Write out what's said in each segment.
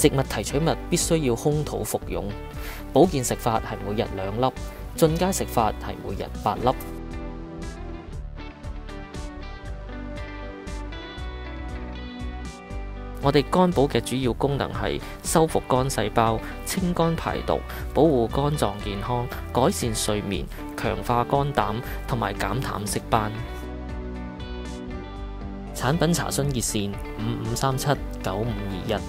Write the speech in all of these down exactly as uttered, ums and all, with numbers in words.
植物提取物必須要空肚服用。保健食法係每日兩粒，進階食法係每日八粒。我哋肝寶嘅主要功能係修復肝細胞、清肝排毒、保護肝臟健康、改善睡眠、強化肝膽同埋減淡色斑。產品查詢熱線五五三七九五二一。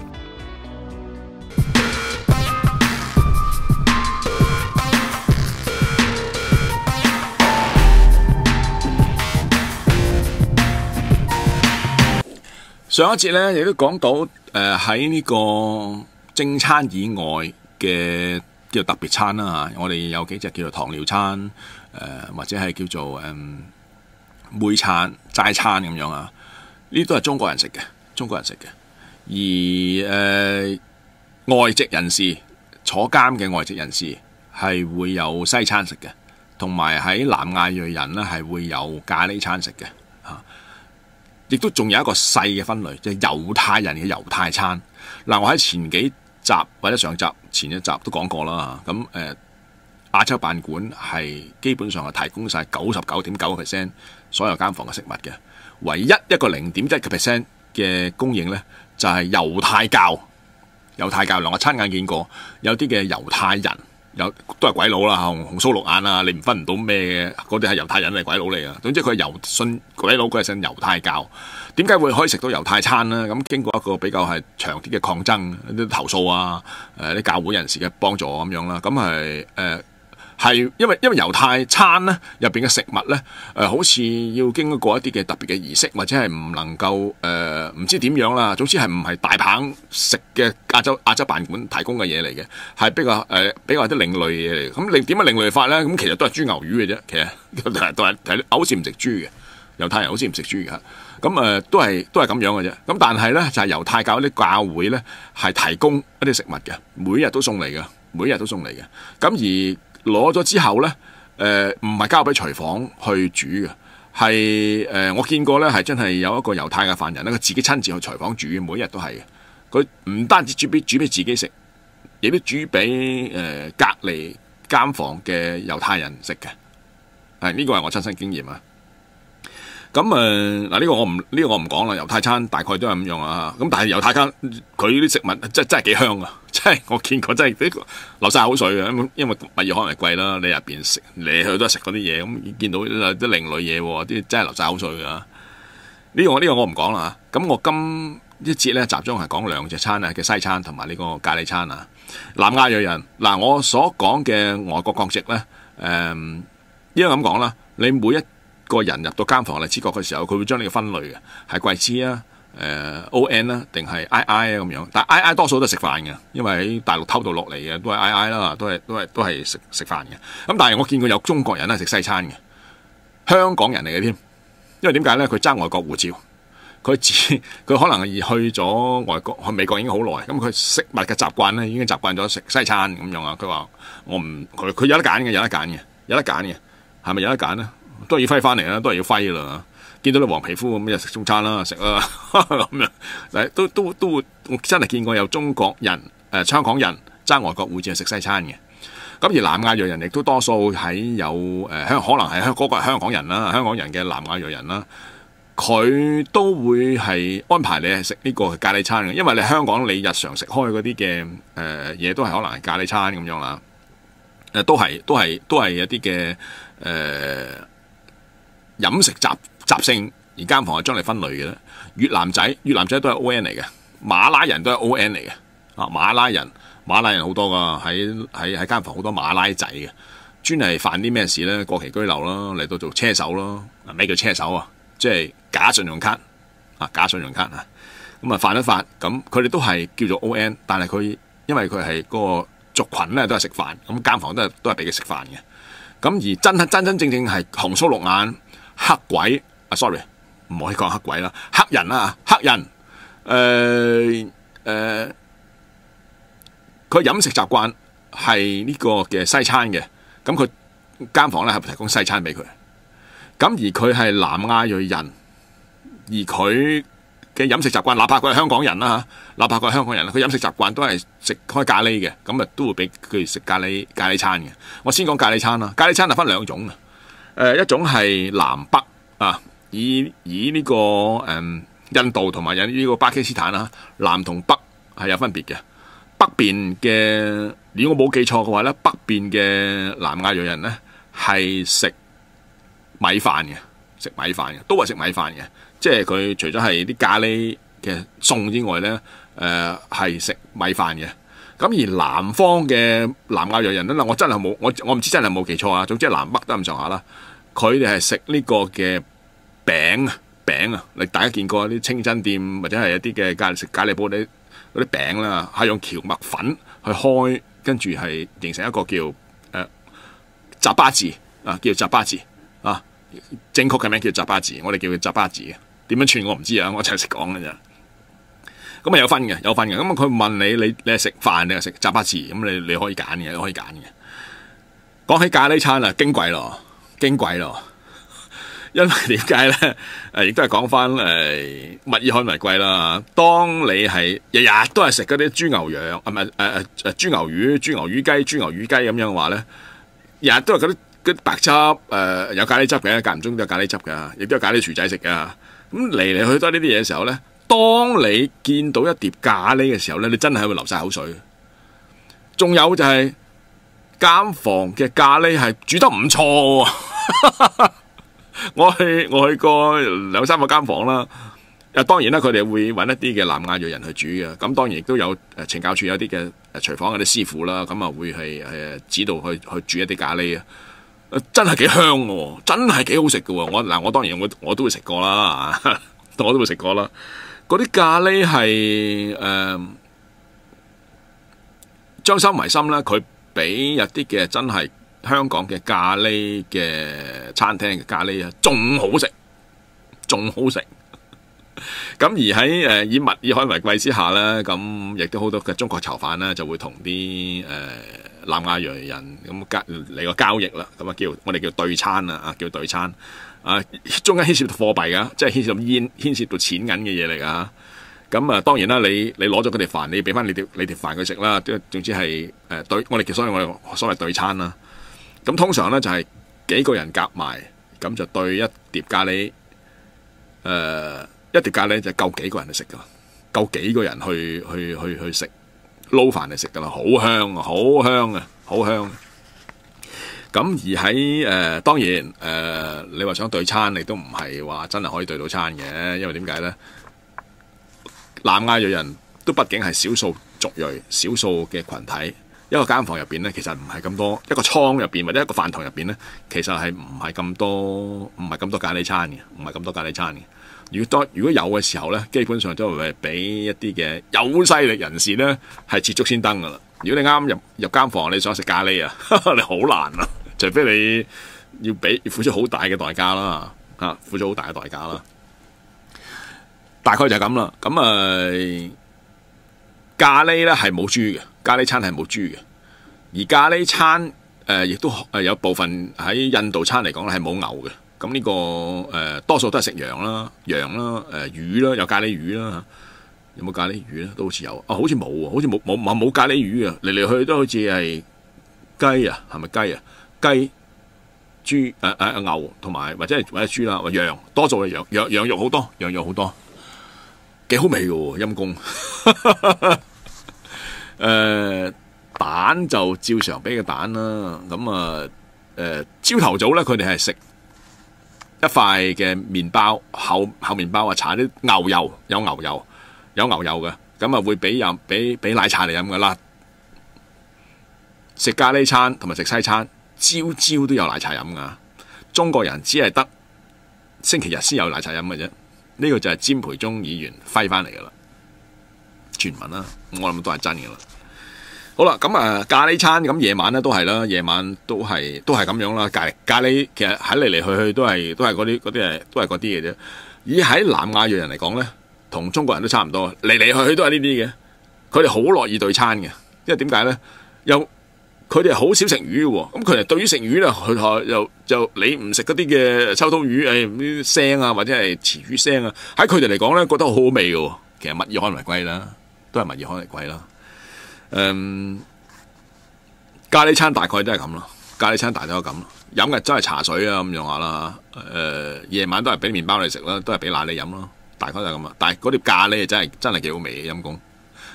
上一節咧，亦都講到誒喺呢個正餐以外嘅叫做特別餐啦嚇，我哋有幾隻叫做糖尿餐，誒、呃、或者係叫做誒妹、嗯、餐、齋餐咁樣啊，呢啲都係中國人食嘅，中國人食嘅。而誒、呃、外籍人士坐監嘅外籍人士係會有西餐食嘅，同埋喺南亞裔人咧係會有咖喱餐食嘅嚇。亦都仲有一個細嘅分類，就係猶太人嘅猶太餐。嗱，我喺前幾集或者上集前一集都講過啦。咁誒、呃，亞洲辦館係基本上係提供晒九十九點九個 percent 所有監房嘅食物嘅，唯一一個零點一個 percent 嘅供應呢，就係、是、猶太教。猶太教，嗱，我親眼見過有啲嘅猶太人。有都係鬼佬啦，紅紅鬚綠眼啊！你唔分唔到咩嘅，嗰啲係猶太人定鬼佬嚟啊！總之佢係猶信鬼佬，佢係信猶太教。點解會可以食到猶太餐呢？咁經過一個比較係長啲嘅抗爭、啲投訴啊、誒、呃、啲教會人士嘅幫助咁樣啦，咁係誒係因為因為猶太餐咧入邊嘅食物咧誒、呃，好似要經過一啲嘅特別嘅儀式，或者係唔能夠誒唔知點樣啦。總之係唔係大棒食嘅亞洲亞洲辦館提供嘅嘢嚟嘅，係比較誒、呃、比較啲另類嘢嚟。咁另點樣另類法咧？咁其實都係豬牛魚嘅啫。其實都係都係好似唔食豬嘅，猶太人好似唔食豬嘅。咁誒、呃、都係都係咁樣嘅啫。咁但係咧就係、是、猶太教啲教會咧係提供一啲食物嘅，每日都送嚟嘅，每日都送嚟嘅。咁而攞咗之後呢，誒唔係交俾廚房去煮嘅，係誒、呃、我見過呢，係真係有一個猶太嘅犯人呢，佢自己親自去廚房煮，每日都係嘅。佢唔單止煮俾煮俾自己食，亦都煮俾誒、呃、隔離監房嘅猶太人食嘅。係呢、這個係我親身經驗啊！咁誒嗱呢個我唔呢、這個我唔講啦，猶太餐大概都係咁樣啊。咁但係猶太餐佢啲食物真真係幾香啊！真係我見過真係流晒口水嘅，因為物業可能係貴啦，你入邊食嚟去都係食嗰啲嘢，咁見到啲另類嘢喎，啲真係流晒口水㗎。呢、這個呢、這個我唔講啦。咁我今一節咧集中係講兩隻餐啊嘅西餐同埋呢個咖喱餐啊。南亞裔人嗱，我所講嘅外國國籍咧，誒、嗯，應該咁講啦，你每一個人入到監房嚟知覺嘅時候，佢會將呢個分類嘅係貴資啊、誒、呃、O N 啦，定係 I I 啊咁樣。但 I I 多數都係食飯嘅，因為喺大陸偷渡落嚟嘅都係 I I 啦，都係都係都係食食飯嘅。咁但係我見過有中國人咧食西餐嘅，香港人嚟嘅添。因為點解咧？佢揸外國護照，佢自佢可能係去咗外國去美國已經好耐，咁佢食物嘅習慣咧已經習慣咗食西餐咁樣啊。佢話我唔佢佢有得揀嘅，有得揀嘅，有得揀嘅，係咪有得揀咧？都係要揮翻嚟啦，都係要揮啦。見到你黃皮膚咁，就食中餐啦，食啦咁樣。但都都都會，我真係見過有中國人誒、呃、香港人揸外國護照食西餐嘅。咁而南亞裔人亦都多數喺有誒香、呃，可能係香嗰個係香港人啦，香港人嘅南亞裔人啦，佢都會係安排你係食呢個咖喱餐嘅，因為你香港你日常食開嗰啲嘅誒嘢都係可能係咖喱餐咁樣啦。誒、呃、都係都係都係一啲嘅誒飲食習習性，而監房係將你分類嘅咧。越南仔越南仔都係 O N 嚟嘅，馬拉人都係 O N 嚟嘅。啊，馬拉人馬拉人好多噶，喺喺喺監房好多馬拉仔嘅，專係犯啲咩事咧？過期居留啦，嚟到做車手咯。咩叫車手啊？即係假信用卡啊，假信用卡啊。咁啊，犯一犯咁，佢哋都係叫做 O N， 但係佢因為佢係嗰個族群咧，都係食飯，咁監房都係都係俾佢食飯嘅。咁而真係真真正正係紅鬚綠眼黑鬼啊 ，sorry， 唔可以講黑鬼啦，黑人啊，黑人，誒、呃、誒。呃佢飲食習慣係呢個嘅西餐嘅，咁佢間房咧係提供西餐俾佢。咁而佢係南亞裔人，而佢嘅飲食習慣，哪怕佢係香港人啦嚇，哪怕佢係香港人，佢飲食習慣都係食開咖喱嘅，咁啊都會俾佢食咖喱咖喱餐嘅。我先講咖喱餐啦，咖喱餐係分兩種嘅，誒、呃、一種係南北啊，以以呢、這個誒、嗯、印度同埋有呢個巴基斯坦啦，南同北係有分別嘅。北邊嘅，如果我冇記錯嘅話咧，北邊嘅南亞裔人咧係食米飯嘅，食米飯嘅，都係食米飯嘅。即係佢除咗係啲咖喱嘅餸之外咧，誒、呃、係食米飯嘅。咁而南方嘅南亞裔人咧，我真係冇，我我唔知真係冇記錯啊。總之係南北都咁上下啦。佢哋係食呢個嘅餅啊餅啊，你大家見過啲清真店或者係一啲嘅咖食咖喱鋪啲嗰啲餅啦，係用蕎麥粉去開，跟住係形成一個叫誒雜巴字啊，叫雜巴字啊，正確嘅名叫雜巴字，我哋叫佢雜巴字嘅。點樣串我唔知啊，我就係識講嘅咋。咁啊有分嘅，有分嘅。咁啊佢問你，你你係食飯定係食雜巴字？咁你你可以揀嘅，你可以揀嘅。講起咖喱餐啊，矜貴咯，矜貴咯。因為點解咧？誒，亦都係講翻誒物以罕為貴啦。當你係日日都係食嗰啲豬牛羊，啊唔係誒誒誒豬牛魚、豬牛魚雞、豬牛魚雞咁樣嘅話咧，日日都係嗰啲嗰啲白汁誒、呃、有咖喱汁嘅，間唔中都有咖喱汁㗎，亦都有咖喱薯仔食㗎。咁嚟嚟去去都係呢啲嘢嘅時候咧，當你見到一碟咖喱嘅時候咧，你真係會流晒口水。仲有就係、是、間房嘅咖喱係煮得唔錯喎。我去我去過兩三個間房啦。啊，當然啦，佢哋會揾一啲嘅南亞裔人去煮嘅。咁當然亦都有誒懲教處有啲嘅誒廚房嗰啲師傅啦，咁啊會係誒指導去去煮一啲咖喱啊。真係幾香喎，真係幾好食嘅喎。我嗱，我當然我我都會食過啦，我都會食過啦。嗰啲咖喱係誒將心為心啦，佢比一啲嘅真係香港嘅咖喱嘅餐廳嘅咖喱啊，仲好食，仲好食。咁而喺誒、呃、以物以罕為貴之下咧，咁亦都好多嘅中國囚犯咧就會同啲誒南亞裔人咁交嚟個交易啦，咁啊叫我哋叫對餐啊，啊叫對餐啊，中間牽涉到貨幣噶，即係牽涉到煙牽涉到錢銀嘅嘢嚟噶。咁啊當然啦，你你攞咗佢哋飯，你俾翻你條你條飯佢食啦，即係總之係誒、呃、對，我哋叫所謂我哋所謂對餐啦。咁通常咧就係、是、幾個人夾埋，咁就對一碟咖喱，誒、呃。一碟咖喱就夠幾個人去食噶啦，夠幾個人去去去去食撈飯嚟食噶啦，好香啊，好香啊，好香。咁而喺誒、呃，當然誒、呃，你話想對餐，你都唔係話真係可以對到餐嘅，因為點解咧？南亞裔人都畢竟係少數族裔、少數嘅群體，一個間房入邊咧，其實唔係咁多，一個倉入邊或者一個飯堂入邊咧，其實係唔係咁多，唔係咁多咖喱餐嘅，唔係咁多咖喱餐嘅。如果多如果有嘅時候咧，基本上都會俾一啲嘅有勢力人士咧係捷足先登噶啦。如果你啱入入間房，你想食咖喱啊，你好難啊，除非你要俾付出好大嘅代價啦，啊，付出好大嘅代價啦。大概就係咁啦。咁啊、呃，咖喱咧係冇豬嘅，咖喱餐係冇豬嘅，而咖喱餐誒亦、呃、都誒有部分喺印度餐嚟講咧係冇牛嘅。咁呢、這個誒、呃、多數都係食羊啦、羊啦、誒、呃、魚啦，有咖喱魚啦，有冇咖喱魚咧？都好似有啊，好似冇喎，好似冇冇冇咖喱魚啊！嚟嚟去去都好似係雞啊，係咪雞啊？雞、豬、誒、呃、誒牛同埋或者係或者豬啦，或羊，多數係羊羊羊肉好多，羊肉好多，幾好味嘅喎，陰公。誒、呃、蛋就照常俾個蛋啦，咁啊誒朝頭早咧，佢哋係食一塊嘅麵包，厚厚麵包啊，搽啲牛油，有牛油，有牛油嘅，咁啊會俾飲俾俾奶茶嚟飲噶啦。食咖喱餐同埋食西餐，朝朝都有奶茶飲噶。中國人只係得星期日先有奶茶飲嘅啫。呢、這個就係詹培忠議員揮翻嚟噶啦，傳聞啦，我諗都係真噶啦。好啦，咁啊咖喱餐咁夜晚咧都係啦，夜晚都係都係咁樣啦。咖喱咖喱其實喺嚟嚟去去都係都係嗰啲嗰啲誒，都係嗰啲嘅啫。而喺南亞裔人嚟講咧，同中國人都差唔多，嚟嚟去去都係呢啲嘅。佢哋好樂意對餐嘅，因為點解咧？有佢哋好少食魚嘅喎，咁佢哋對於食魚咧，佢又就你唔食嗰啲嘅秋刀魚，誒啲腥啊，或者係池魚腥啊，喺佢哋嚟講咧，覺得好好味嘅喎。其實物以罕為貴啦，都係物以罕為貴啦。嗯，咖喱餐大概都係咁咯，咖喱餐大概都係咁咯。飲嘅真係茶水啊咁樣下啦。誒、呃，夜晚都係俾麵包你食啦，都係俾奶你飲咯，大概就係咁啦。但係嗰碟咖喱真係真係幾好味嘅，陰公。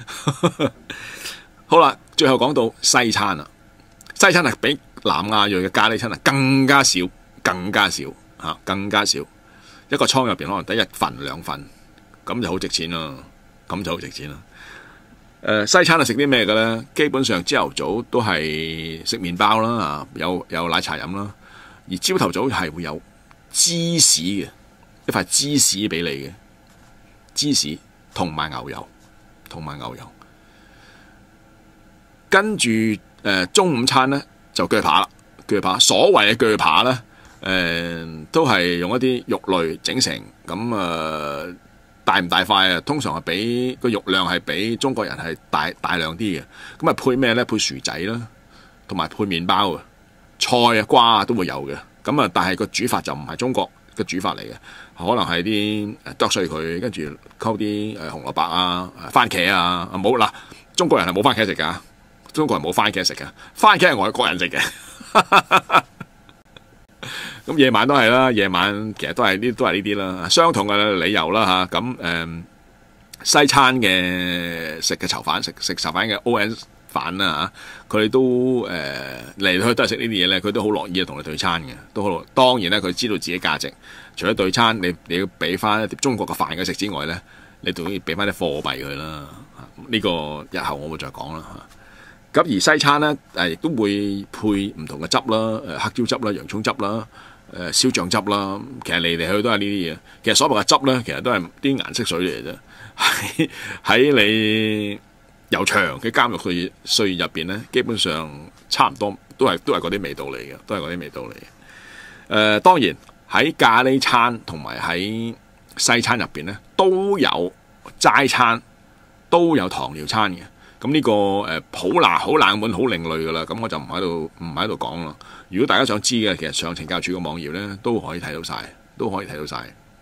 好啦，最後講到西餐啦。西餐係比南亞裔嘅咖喱餐係更加少，更加少嚇、啊，更加少。一個倉入邊可能得一份兩份，咁就好值錢啦。咁就好值錢啦。誒、呃，西餐係食啲咩嘅咧？基本上朝頭早都係食麵包啦，啊，有有奶茶飲啦。而朝頭早係會有芝士嘅，一塊芝士俾你嘅芝士，同埋牛油，同埋牛油。跟住誒、呃、中午餐咧就鋸扒啦，鋸扒所謂嘅鋸扒咧，誒、呃、都係用一啲肉類整成咁誒、呃、大唔大塊啊？通常係比個肉量係比中國人係大大量啲嘅。咁啊配咩咧？配薯仔啦，同埋配麵包啊，菜啊瓜啊都會有嘅。咁啊，但係個煮法就唔係中國嘅煮法嚟嘅，可能係啲剁碎佢，跟住溝啲誒紅蘿蔔啊、番茄啊，冇啦。中國人係冇番茄食㗎。中國人冇番茄食嘅，番茄係外國人食嘅。咁夜晚都係啦，夜晚其實都係呢，都係呢啲啦，相同嘅理由啦吓。咁、啊、誒、嗯，西餐嘅食嘅囚犯食食囚犯嘅 O N 飯啦吓，佢哋都誒嚟去都係食呢啲嘢咧，佢都好樂意同你對餐嘅，都好。當然咧，佢知道自己價值，除咗對餐，你你要俾翻一碟中國嘅飯佢食之外咧，你仲要俾翻啲貨幣佢啦。呢、呢個日後我會再講啦吓。咁而西餐咧，誒亦都會配唔同嘅汁啦，誒黑椒汁啦、洋葱汁啦、誒燒醬汁啦，其實嚟嚟去去都係呢啲嘢。其實所謂嘅汁咧，其實都係啲顏色水嚟嘅啫。喺喺你悠長嘅監獄歲歲月入邊咧，基本上差唔多都係都係嗰啲味道嚟嘅，都係嗰啲味道嚟嘅。誒、呃、當然喺咖喱餐同埋喺西餐入邊咧，都有齋餐，都有糖尿餐嘅。咁呢、這個誒好難、好冷門、好另類噶啦，咁我就唔喺度唔喺度講啦。如果大家想知嘅，其實上懲教署嘅網頁咧都可以睇到晒，都可以睇到晒。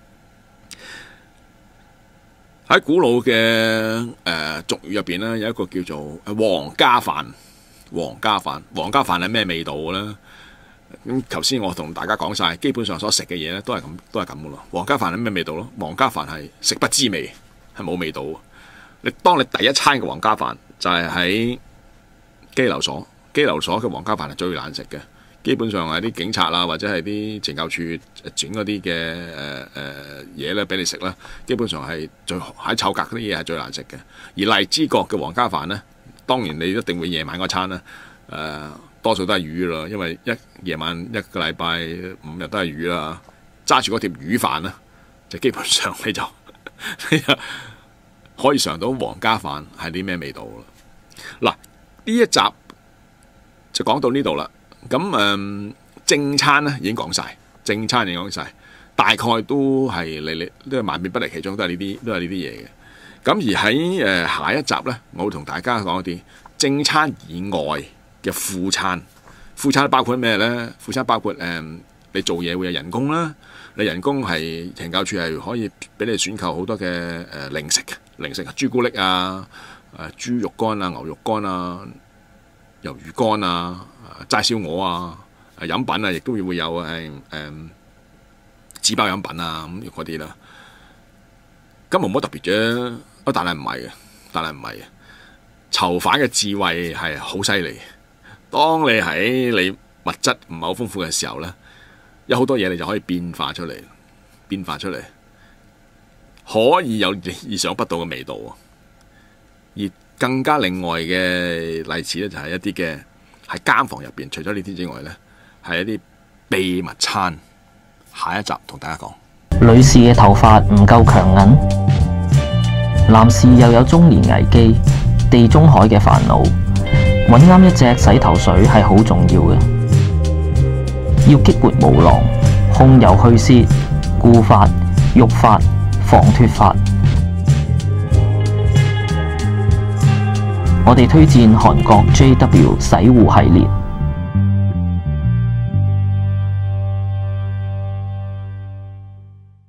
喺古老嘅誒、呃、俗語入邊咧，有一個叫做皇家飯。皇家飯，皇家飯係咩味道咧？咁頭先我同大家講晒，基本上所食嘅嘢咧都係咁，都係咁噶咯。皇家飯係咩味道咯？皇家飯係食不知味，係冇味道。你當你第一餐嘅皇家飯就係喺羈留所，羈留所嘅皇家飯係最難食嘅。基本上係啲警察啊，或者係啲懲教處整嗰啲嘅誒誒嘢咧，俾、呃、你食啦。基本上係最喺臭格嗰啲嘢係最難食嘅。而荔枝角嘅皇家飯咧，當然你一定會夜晚嗰餐啦，誒、呃、多數都係魚啦，因為一夜晚一個禮拜五日都係魚啦。揸住嗰碟魚飯咧，就基本上你就你就可以嘗到皇家飯係啲咩味道啦。嗱，呢一集就講到呢度啦。咁誒、嗯、正餐咧已經講晒，正餐已經講晒，大概都係嚟嚟都係萬變不離其宗，都係呢啲都係呢啲嘢嘅。咁而喺誒、呃、下一集咧，我會同大家講一啲正餐以外嘅副餐。副餐包括咩咧？副餐包括誒、嗯、你做嘢會有人工啦，你人工係懲教處係可以俾你選購好多嘅誒、呃、零食嘅零食，朱古力啊、誒、呃、豬肉乾啊、牛肉乾啊、魷魚乾啊、齋燒鵝啊、誒飲品啊，亦都會有誒誒紙包飲品啊咁嗰啲啦。咁冇乜特別啫，但係唔係嘅，但係唔係嘅。囚犯嘅智慧係好犀利。當你喺你物質唔係好豐富嘅時候咧，有好多嘢你就可以變化出嚟，變化出嚟，可以有意想不到嘅味道。而更加另外嘅例子咧，就係一啲嘅喺監房入邊，除咗呢啲之外咧，係一啲秘密餐。下一集同大家講。 女士嘅頭髮唔夠強硬，男士又有中年危機、地中海嘅煩惱，揾啱一隻洗頭水係好重要嘅。要激活毛囊、控油去屑、固髮、育髮、防脫髮。 我哋推薦韓國 J W 洗護系列。